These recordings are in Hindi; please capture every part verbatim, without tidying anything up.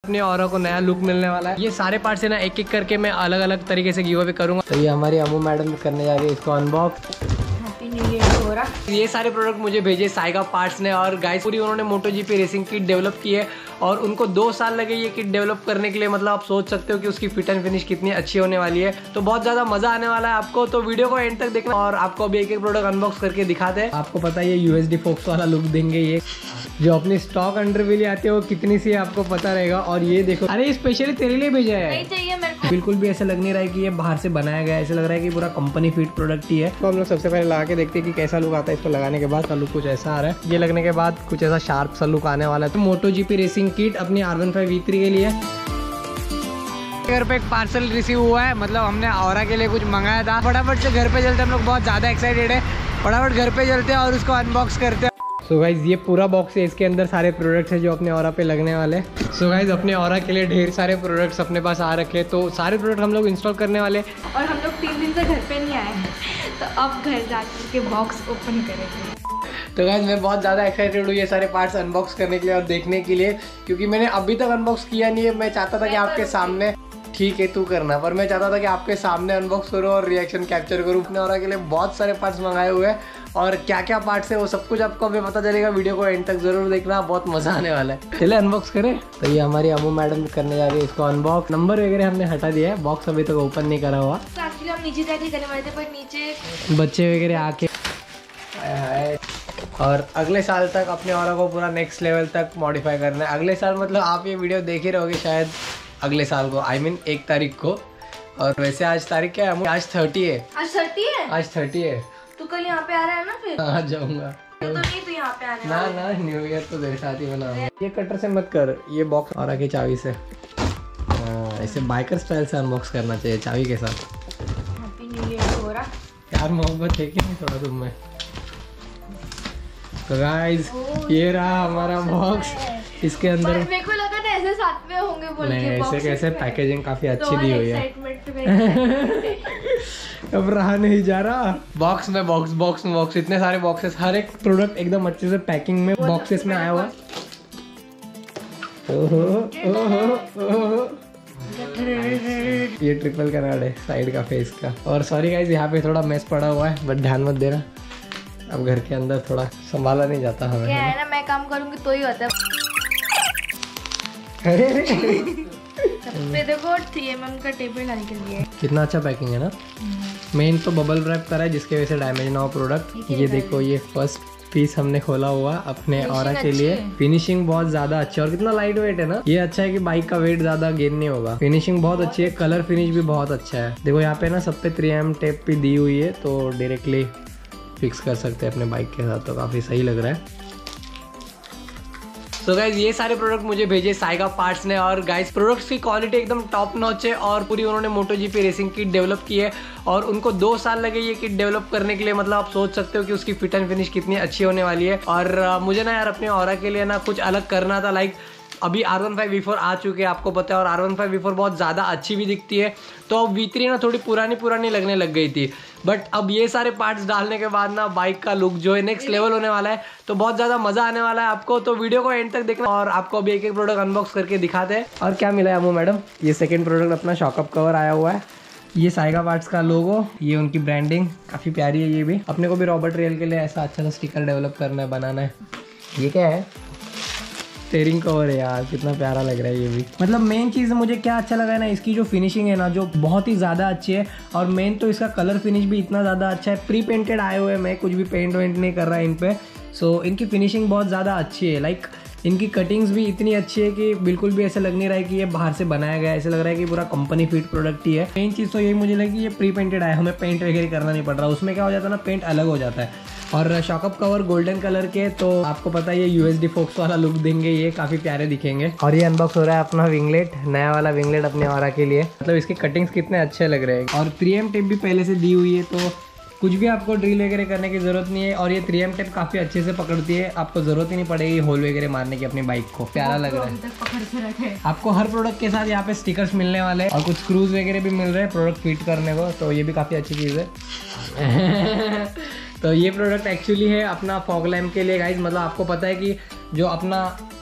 अपने ऑरा को नया लुक मिलने वाला है। ये सारे पार्ट्स है ना एक एक करके मैं अलग अलग तरीके से गिव अवे करूंगा। तो ये हमारी अमू मैडम करने जा रही है इसको अनबॉक्स। ये सारे प्रोडक्ट मुझे भेजे साइगा पार्ट्स ने और गाइस पूरी उन्होंने MotoGP racing kit develop की है और उनको दो साल लगे ये किट डेवलप करने के लिए। मतलब आप सोच सकते हो कि उसकी फिट एंड फिनिश कितनी अच्छी होने वाली है। तो बहुत ज्यादा मजा आने वाला है आपको, तो वीडियो को एंड तक देखना और आपको अभी एक एक प्रोडक्ट अनबॉक्स करके दिखाते हैं। आपको पता है ये यूएसडी फोक्स वाला लुक देंगे, ये जो अपनी स्टॉक अंडरवियर आती है वो कितनी सी आपको पता रहेगा। और ये देखो, अरे स्पेशली तेरे लिए भेजा है। नहीं चाहिए मेरे को। बिल्कुल भी ऐसा लग नहीं रहा है कि ये बाहर से बनाया गया है, ऐसा लग रहा है कि पूरा कंपनी फिट प्रोडक्ट ही है। तो हम लोग सबसे पहले लगा के देखते हैं कि कैसा लुक आता है। इसको लगाने के बाद का लुक कुछ ऐसा आ रहा है, ये लगने के बाद कुछ ऐसा शार्प सा लुक आने वाला है। तो मोटो जीपी रेसिंग किट अपनी R one five V three के लिए घर पे एक पार्सल रिसीव हुआ है। मतलब हमने ऑरा के लिए कुछ मंगाया था। फटाफट से घर पे चलते, हम लोग बहुत ज़्यादा एक्साइटेड है। फटाफट घर पे चलते हैं और उसको अनबॉक्स करते हैं। सो so गाइज ये पूरा बॉक्स है, इसके अंदर सारे प्रोडक्ट्स है जो अपने ऑरा पे लगने वाले। सो so गाइज अपने ऑरा के लिए ढेर सारे प्रोडक्ट्स अपने पास आ रखे, तो सारे प्रोडक्ट हम लोग इंस्टॉल करने वाले। और हम लोग तीन दिन से घर पे नहीं आए हैं, तो अब घर जाकर के बॉक्स ओपन करेंगे। तो गाइज मैं बहुत ज़्यादा एक्साइटेड हूँ ये सारे पार्ट्स अनबॉक्स करने के लिए और देखने के लिए, क्योंकि मैंने अभी तक अनबॉक्स किया नहीं है। मैं चाहता था कि आपके सामने, ठीक है तू करना, पर मैं चाहता था कि आपके सामने अनबॉक्स करूँ और रिएक्शन कैप्चर करूँ। अपने ऑरा के लिए बहुत सारे पार्ट्स मंगाए हुए हैं और क्या क्या पार्ट्स है वो सब कुछ आपको अभी पता चलेगा। वीडियो को एंड तक जरूर देखना, बहुत मजा आने वाला है। चले अनबॉक्स करें। तो ये हमारी अमू मैडम करने जा रही है इसको अनबॉक्स। नंबर वगैरह हमने हटा दिया है, बॉक्स अभी तक ओपन नहीं करा हुआ। तो एक्चुअली हम नीचे जाके करने वाले थे, पर नीचे बच्चे वगैरह आके और अगले साल तक अपने ऑरा को पूरा नेक्स्ट लेवल तक मॉडिफाई करना है। अगले साल मतलब आप ये वीडियो देख ही रहोगे शायद अगले साल को, आई मीन एक तारीख को। और वैसे आज तारीख क्या है? आज थर्टी है। आज थर्टी है आज थर्टी है। तो कल यहाँ पे आ रहा है ना? फिर आ जाऊंगा। तो नहीं तो यहाँ पे आने ना ना, न्यू ईयर तो तेरे साथ ही बना। ये कटर से मत कर, ये बॉक्स और आगे चाबी से। ऐसे बाइकर स्टाइल से अनबॉक्स करना चाहिए चाबी के साथ। हैप्पी न्यू ईयर हो रहा यार, मोहब्बत है कि नहीं थोड़ा तुम में? तो गाइस ये रहा हमारा बॉक्स। इसके अंदर मेरे को लगा था ऐसे साथ में होंगे बोल के। नहीं, ऐसे कैसे? पैकेजिंग काफी अच्छी दी हुई है। अब रहा नहीं जा रहा। बॉक्स में बॉक्स बॉक्स में बॉक्स, इतने सारे बॉक्सेस, हर एक प्रोडक्ट एकदम अच्छे से पैकिंग में बॉक्सेस में आया हुआ। ओहो ओहो ओहो, ये ट्रिपल कनाड है साइड का फेस का। और सॉरी गाइस यहाँ पे थोड़ा मेस पड़ा हुआ है, बट ध्यान मत देना। अब घर के अंदर थोड़ा संभाला नहीं जाता हमें। क्या है ना, मैं काम करूंगी तो ही होता है। पे देखो थ्री एम एम का टेबल डाल के लिए। कितना अच्छा पैकिंग है ना। मेन तो बबल रैप करा है जिसके वजह से डैमेज ना हो प्रोडक्ट। ये देखो, ये फर्स्ट पीस हमने खोला हुआ अपने ऑरा के लिए। फिनिशिंग बहुत ज्यादा अच्छी है और कितना लाइट वेट है ना। ये अच्छा है कि बाइक का वेट ज्यादा गेन नहीं होगा। फिनिशिंग बहुत अच्छी है, कलर फिनिश भी बहुत अच्छा है। देखो यहाँ पे ना सब पे थ्री एम टेप भी दी हुई है, तो डायरेक्टली फिक्स कर सकते हैं अपने बाइक के साथ, तो काफी सही लग रहा है। तो गाइज ये सारे प्रोडक्ट मुझे भेजे साइगा पार्ट्स ने और गाइज प्रोडक्ट्स की क्वालिटी एकदम टॉप नॉच है और पूरी उन्होंने MotoGP racing kit develop की है और उनको दो साल लगे ये किट डेवलप करने के लिए। मतलब आप सोच सकते हो कि उसकी फिट एंड फिनिश कितनी अच्छी होने वाली है। और uh, मुझे ना यार अपने ऑरा के लिए ना कुछ अलग करना था। लाइक अभी R one five V four आ चुके हैं आपको पता है, और R one five V four बहुत ज़्यादा अच्छी भी दिखती है। तो अब वी थ्री ना थोड़ी पुरानी पुरानी लगने लग गई थी, बट अब ये सारे पार्ट्स डालने के बाद ना बाइक का लुक जो है नेक्स्ट लेवल होने वाला है। तो बहुत ज़्यादा मज़ा आने वाला है आपको, तो वीडियो को एंड तक देखना और आपको अभी एक एक प्रोडक्ट अनबॉक्स करके दिखाते हैं। और क्या मिला है अमू मैडम? ये सेकेंड प्रोडक्ट अपना शॉकअप कवर आया हुआ है। ये साइगा पार्ट्स का लोगो, ये उनकी ब्रांडिंग काफ़ी प्यारी है। ये भी अपने को भी रॉबर्ट रेल के लिए ऐसा अच्छा सा स्टिकर डेवलप करना है, बनाना है। ये क्या है? स्टीयरिंग कवर है यार, कितना प्यारा लग रहा है ये भी। मतलब मेन चीज़ मुझे क्या अच्छा लगा है ना, इसकी जो फिनिशिंग है ना, जो बहुत ही ज़्यादा अच्छी है। और मेन तो इसका कलर फिनिश भी इतना ज़्यादा अच्छा है। प्री पेंटेड आए हुए हैं, मैं कुछ भी पेंट वेंट नहीं कर रहा है इन पे। सो इनकी फिनिशिंग बहुत ज़्यादा अच्छी है। लाइक इनकी कटिंग्स भी इतनी अच्छी है कि बिल्कुल भी ऐसा लग नहीं रहा है कि ये बाहर से बनाया गया है। ऐसा लग रहा है कि पूरा कंपनी फिट प्रोडक्ट ही है। मेन चीज़ तो यही मुझे लगी, ये प्री पेंटेड है, हमें पेंट वगैरह करना नहीं पड़ रहा। उसमें क्या हो जाता है ना, पेंट अलग हो जाता है। और शॉकअप कवर गोल्डन कलर के, तो आपको पता है ये यूएसडी फोक्स वाला लुक देंगे, ये काफ़ी प्यारे दिखेंगे। और ये अनबॉक्स हो रहा है अपना विंगलेट, नया वाला विंगलेट अपने ऑरा के लिए। मतलब इसके कटिंग्स कितने अच्छे लग रहे हैं। और थ्री एम टेप भी पहले से दी हुई है, तो कुछ भी आपको ड्रिल वगैरह करने की ज़रूरत नहीं है। और ये थ्री एम टेप काफ़ी अच्छे से पकड़ती है, आपको ज़रूरत ही नहीं पड़ेगी होल वगैरह मारने की अपनी बाइक को। प्यारा लग रहा है। पकड़ के रखे। आपको हर प्रोडक्ट के साथ यहाँ पे स्टिकर्स मिलने वाले हैं और कुछ स्क्रूज वगैरह भी मिल रहे हैं प्रोडक्ट फिट करने को, तो ये भी काफ़ी अच्छी चीज़ है। तो ये प्रोडक्ट एक्चुअली है अपना फॉग लैम्प के लिए गाइज। मतलब आपको पता है कि जो अपना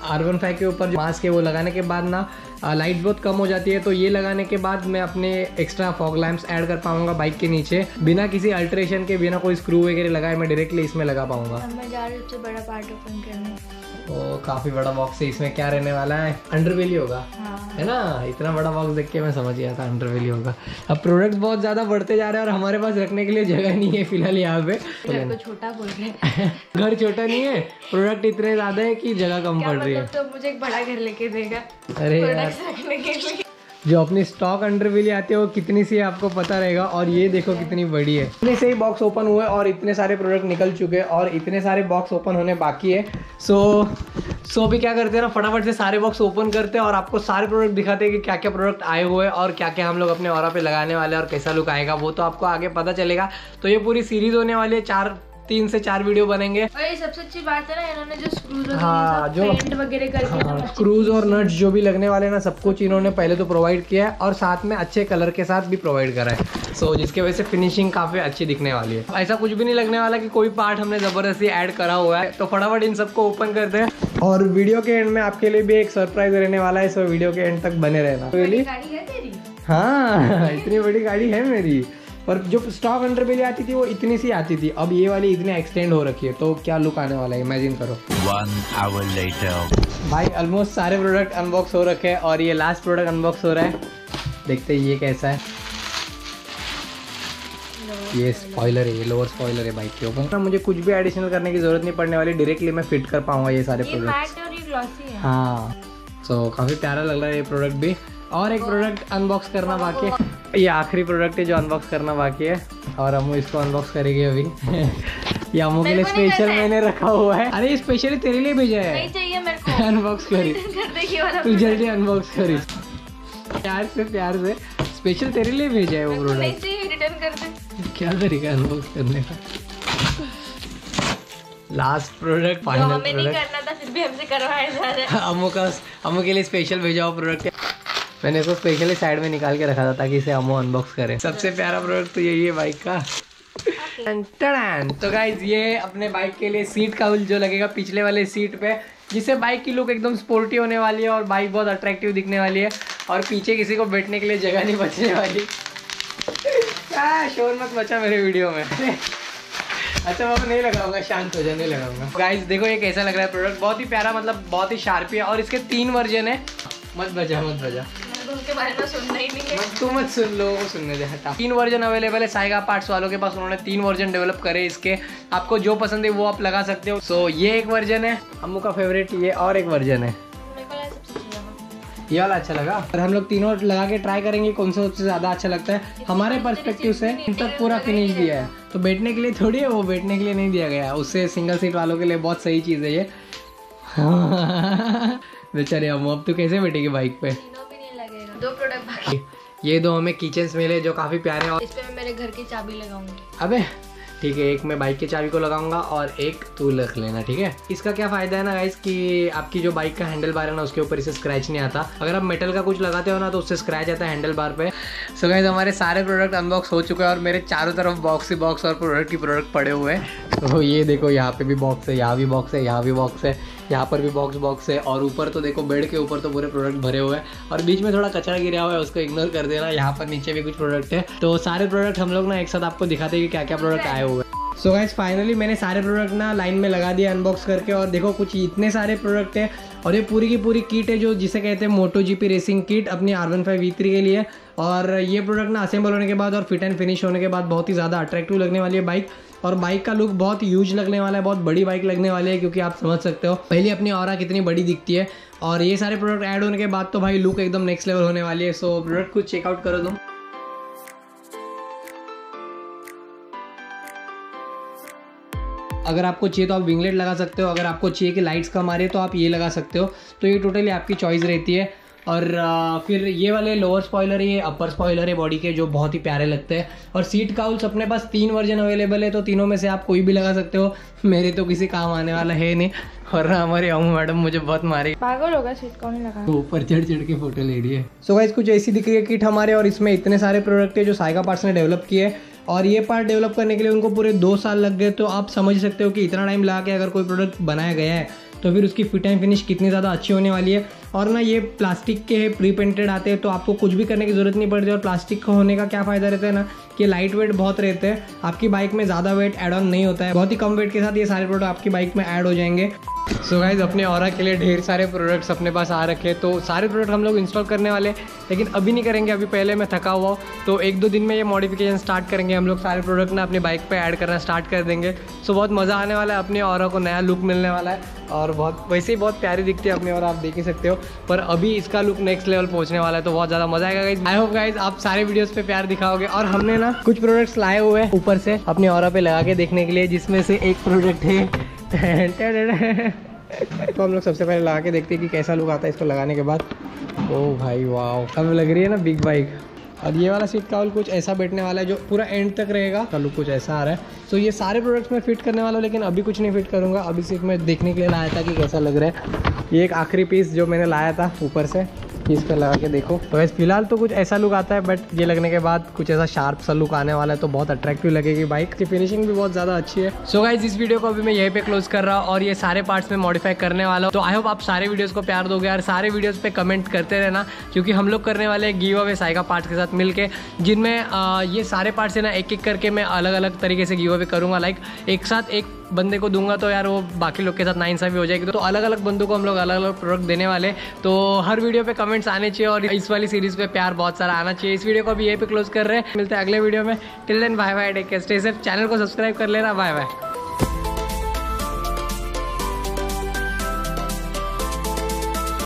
आर वन फाइव के ऊपर जो मास्क है वो लगाने के बाद ना लाइट बहुत कम हो जाती है, तो ये लगाने के बाद मैं अपने एक्स्ट्रा फॉग लैंप्स ऐड कर पाऊंगा बाइक के नीचे बिना किसी अल्ट्रेशन के, बिना कोई स्क्रू वगैरह लगाए मैं डायरेक्टली इसमें लगा पाऊंगा। मैं जा रही हूँ सबसे बड़ा पार्ट ओपन करने। ओ काफी बड़ा बॉक्स है, इसमें क्या रहने वाला है? अंडरवेली होगा। हाँ। है ना, इतना बड़ा बॉक्स देख के मैं समझ गया था अंडरवेली होगा। अब प्रोडक्ट बहुत ज्यादा बढ़ते जा रहे हैं और हमारे पास रखने के लिए जगह नहीं है फिलहाल यहाँ पे। घर को छोटा बोल रहे हैं। घर छोटा नहीं है, प्रोडक्ट इतने ज्यादा है कि जगह कम पड़ रही है। तो मुझे एक बड़ा घर लेके देगा अरे यार, रखने के लिए। जो अपनी स्टॉक अंडरवेली आती है वो कितनी सी है आपको पता रहेगा, और ये देखो कितनी बड़ी है। इतने से ही बॉक्स ओपन हुए और इतने सारे प्रोडक्ट निकल चुके हैं और इतने सारे बॉक्स ओपन होने बाकी है। सो सो भी क्या करते हैं ना, फटाफट से सारे बॉक्स ओपन करते हैं और आपको सारे प्रोडक्ट दिखाते हैं कि क्या क्या प्रोडक्ट आए हुए हैं और क्या क्या हम लोग अपने ऑरा पे लगाने वाले हैं और कैसा लुक आएगा वो तो आपको आगे पता चलेगा। तो ये पूरी सीरीज होने वाली है, चार तीन से चार वीडियो बनेंगे। और ये सबसे अच्छी बात है ना, इन्होंने जो स्क्रूज हाँ, जो पेंट वगैरह करके हाँ, स्क्रूज और नट्स जो भी लगने वाले हैं ना, सब कुछ इन्होंने पहले तो प्रोवाइड किया है और साथ में अच्छे कलर के साथ भी प्रोवाइड करा है। सो so, जिसकी वजह से फिनिशिंग काफी अच्छी दिखने वाली है। ऐसा कुछ भी नहीं लगने वाला कि कोई पार्ट हमने जबरदस्ती ऐड करा हुआ है। तो फटाफट इन सबको ओपन करते हैं और वीडियो के एंड में आपके लिए भी एक सरप्राइज रहने वाला है, सो वीडियो के एंड तक बने रहना। गाड़ी है तेरी? हाँ इतनी बड़ी गाड़ी है मेरी, पर जो स्टॉक अंडरवेली आती थी वो इतनी सी आती थी, अब ये वाली इतनी एक्सटेंड हो रखी है, तो क्या लुक आने वाला है इमेजिन करो। One hour later. भाई ऑलमोस्ट सारे प्रोडक्ट अनबॉक्स हो रखे हैं और ये लास्ट प्रोडक्ट अनबॉक्स हो रहा है। देखते हैं ये कैसा है। ये स्पॉइलर है, ये लोअर स्पॉइलर है बाइक के ऊपर। मुझे कुछ भी एडिशनल करने की जरूरत नहीं पड़ने वाली, डायरेक्टली मैं फिट कर पाऊंगा ये सारे प्रोडक्ट। हाँ सो काफ़ी प्यारा लग रहा है ये प्रोडक्ट भी। और एक प्रोडक्ट अनबॉक्स करना बाकी है, ये आखिरी प्रोडक्ट है जो अनबॉक्स करना बाकी है और अमू इसको अनबॉक्स करेगी अभी। ये अमू के लिए स्पेशल मैंने रखा हुआ है। अरे स्पेशली तेरे लिए भेजा है। नहीं चाहिए मेरे को। अनबॉक्स करी तू जल्दी अनबॉक्स करी, प्यार से प्यार से स्पेशल तेरे लिए भेजा है वो प्रोडक्ट। रिटर्न कर दे। क्या तरीका अनबॉक्स करने का। लास्ट प्रोडक्ट, फाइनल हमें नहीं करना था फिर भी हमसे करवाया जा रहा है। अमू का अमू के लिए स्पेशल भेजा हुआ प्रोडक्ट है। मैंने इसको स्पेशली साइड में निकाल के रखा था ताकि इसे अमो अनबॉक्स करे। सबसे प्यारा प्रोडक्ट तो यही है बाइक का। तो गाइज ये अपने बाइक के लिए सीट काउल जो लगेगा पिछले वाले सीट पे, जिससे बाइक की लुक एकदम स्पोर्टी होने वाली है और बाइक बहुत अट्रैक्टिव दिखने वाली है और पीछे किसी को बैठने के लिए जगह नहीं बचने वाली। क्या शोर मत बचा मेरे वीडियो में। अच्छा मैं नहीं लगाऊंगा, शांत हो जाने लगाऊंगा। गाइज देखो ये कैसा लग रहा है प्रोडक्ट, बहुत ही प्यारा, मतलब बहुत ही शार्प है और इसके तीन वर्जन है। मत बजा मत बजा, उनके बारे में सुनना ही नहीं है। तू मत सुन, लोगों को सुनने दे, हटा। तीन वर्जन अवेलेबल है साइगा पार्ट्स वालों के पास, उन्होंने तीन वर्जन डेवलप करे इसके। आपको जो पसंद है वो आप लगा सकते हो। सो so, ये एक वर्जन है अम्मू का फेवरेट, ये और एक वर्जन है ये वाला अच्छा लगा। और हम लोग तीनों लगा के ट्राई करेंगे कौन सा सबसे ज्यादा अच्छा लगता है हमारे पर्सपेक्टिव से। इन तक पूरा फिनिश दिया है, तो बैठने के लिए थोड़ी है वो, बैठने के लिए नहीं दिया गया है, उससे सिंगल सीट वालों के लिए बहुत सही चीज़ है ये। बेचारे अम्मू, अब तो कैसे बैठेगी बाइक पे? भी नहीं लगेगा। दो प्रोडक्ट बाकी। ये दो हमें किचन्स मिले जो काफी प्यारे हैं और इस पे मैं मेरे घर की चाबी लगाऊंगी। अबे ठीक है, एक मैं बाइक की चाबी को लगाऊंगा और एक तू रख लेना, ठीक है। इसका क्या फायदा है ना गाइस कि आपकी जो बाइक का हैंडल बार है ना उसके ऊपर इसे स्क्रैच नहीं आता। अगर आप मेटल का कुछ लगाते हो ना तो उससे स्क्रैच आता है हैंडल बार पे। सो गाइस हमारे सारे प्रोडक्ट अनबॉक्स हो चुके हैं और मेरे चारों तरफ बॉक्स ही बॉक्स और प्रोडक्ट की प्रोडक्ट पड़े हुए हैं। तो ये देखो यहाँ पे भी बॉक्स है, यहाँ भी बॉक्स है, यहाँ भी बॉक्स है, यहाँ पर भी बॉक्स बॉक्स है और ऊपर तो देखो बेड के ऊपर तो पूरे प्रोडक्ट भरे हुए हैं और बीच में थोड़ा कचरा गिरा हुआ है, उसको इग्नोर कर देना। यहाँ पर नीचे भी कुछ प्रोडक्ट है। तो सारे प्रोडक्ट हम लोग ना एक साथ आपको दिखाते हैं कि क्या क्या प्रोडक्ट आए हुए हैं। सो गाइस फाइनली मैंने सारे प्रोडक्ट ना लाइन में लगा दिया अनबॉक्स करके और देखो कुछ इतने सारे प्रोडक्ट है और ये पूरी की पूरी किट है जो जिसे कहते हैं मोटो जीपी रेसिंग किट अपनी R one five V three के लिए। और ये प्रोडक्ट ना असेंबल होने के बाद और फिट एंड फिनिश होने के बाद बहुत ही ज़्यादा अट्रैक्टिव लगने वाली है बाइक और बाइक का लुक बहुत यूज लगने वाला है, बहुत बड़ी बाइक लगने वाली है क्योंकि आप समझ सकते हो पहले अपनी ऑरा कितनी बड़ी दिखती है और ये सारे प्रोडक्ट ऐड होने के बाद तो भाई लुक एकदम नेक्स्ट लेवल होने वाली है। सो प्रोडक्ट कुछ चेकआउट करो तुम। अगर आपको चाहिए तो आप विंगलेट लगा सकते हो, अगर आपको चाहिए कि लाइट्स कम आ रही है तो आप ये लगा सकते हो। तो ये टोटली आपकी चॉइस रहती है। और आ, फिर ये वाले लोअर स्पॉइलर है, ये अपर स्पॉइलर है बॉडी के जो बहुत ही प्यारे लगते हैं। और सीट काउल्स अपने पास तीन वर्जन अवेलेबल है तो तीनों में से आप कोई भी लगा सकते हो। मेरे तो किसी काम आने वाला है नहीं और ना हमारे अम्मू मैडम मुझे बहुत मारे, पागल होगा सीट काउल नहीं लगा, ऊपर चढ़ चढ़ के फोटो ले रही है। सो गाइस कुछ ऐसी दिख रही है किट हमारे और इसमें इतने सारे प्रोडक्ट है जो साइगा पार्ट्स ने डेवलप किए और ये पार्ट डेवलप करने के लिए उनको पूरे दो साल लग गए। तो आप समझ सकते हो कि इतना टाइम लगा के अगर कोई प्रोडक्ट बनाया गया है तो फिर उसकी फिट एंड फिनिश कितनी ज़्यादा अच्छी होने वाली है। और ना ये प्लास्टिक के प्री पेंटेड आते हैं तो आपको कुछ भी करने की ज़रूरत नहीं पड़ती। और प्लास्टिक का होने का क्या फ़ायदा रहता है ना कि लाइट वेट बहुत रहते हैं, आपकी बाइक में ज़्यादा वेट ऐड ऑन नहीं होता है। बहुत ही कम वेट के साथ ये सारे प्रोडक्ट आपकी बाइक में ऐड हो जाएंगे। सो गाइज अपने ऑरा के लिए ढेर सारे प्रोडक्ट्स अपने पास आ रखे हैं, तो सारे प्रोडक्ट हम लोग इंस्टॉल करने वाले, लेकिन अभी नहीं करेंगे, अभी पहले मैं थका हुआ हूँ। तो एक दो दिन में ये मॉडिफिकेशन स्टार्ट करेंगे हम लोग, सारे प्रोडक्ट ना अपनी बाइक पे ऐड करना स्टार्ट कर देंगे। सो बहुत मज़ा आने वाला है, अपने ऑरा को नया लुक मिलने वाला है। और बहुत वैसे ही बहुत प्यारी दिखती है अपनी, और आप देख ही सकते हो, पर अभी इसका लुक नेक्स्ट लेवल पहुंचने वाला है, तो बहुत ज़्यादा मजा आएगा गाइज। आई होप गाइज आप सारे वीडियोस पे प्यार दिखाओगे। और हमने ना कुछ प्रोडक्ट्स लाए हुए हैं ऊपर से अपने ऑरा पे लगा के देखने के लिए, जिसमें से एक प्रोडक्ट है तो हम लोग सबसे पहले लगा के देखते हैं कि कैसा लुक आता है इसको लगाने के बाद। ओ भाई वाह, अब लग रही है ना बिग बाइक। और ये वाला सीट कवर कुछ ऐसा बैठने वाला है जो पूरा एंड तक रहेगा, का लुक कुछ ऐसा आ रहा है। तो ये सारे प्रोडक्ट्स मैं फिट करने वाला हूँ, लेकिन अभी कुछ नहीं फिट करूँगा, अभी सिर्फ मैं देखने के लिए लाया था कि कैसा लग रहा है। ये एक आखिरी पीस जो मैंने लाया था ऊपर से, इस पर लगा के देखो। तो वैसे फिलहाल तो कुछ ऐसा लुक आता है, बट ये लगने के बाद कुछ ऐसा शार्प सा लुक आने वाला है, तो बहुत अट्रैक्टिव लगेगी बाइक की। फिनिशिंग भी बहुत ज़्यादा अच्छी है। सो गाइज इस वीडियो को अभी मैं यहीं पे क्लोज कर रहा हूँ, और ये सारे पार्ट्स में मॉडिफाई करने वाला हूँ। तो आई होप आप सारे वीडियोस को प्यार दोगे और सारे वीडियोस पे कमेंट करते रहना, क्योंकि हम लोग करने वाले गिव अवे साइका पार्ट्स के साथ मिलके, जिनमें ये सारे पार्ट्स है ना एक एक करके मैं अलग अलग तरीके से गिव अवे करूँगा। लाइक एक साथ एक बंदे को दूंगा तो यार वो बाकी लोग के साथ नाइंसाफी हो जाएगी, तो अलग अलग बंदों को हम लोग अलग अलग प्रोडक्ट देने वाले। तो हर वीडियो पे कमेंट्स आने चाहिए, और इस वाली सीरीज पे प्यार बहुत सारा आना चाहिए। इस वीडियो को अभी यहीं पे क्लोज कर रहे हैं, मिलते हैं अगले वीडियो में। Till then bye bye, take care, stay safe. Channel को सब्सक्राइब कर लेना, बाय बाय।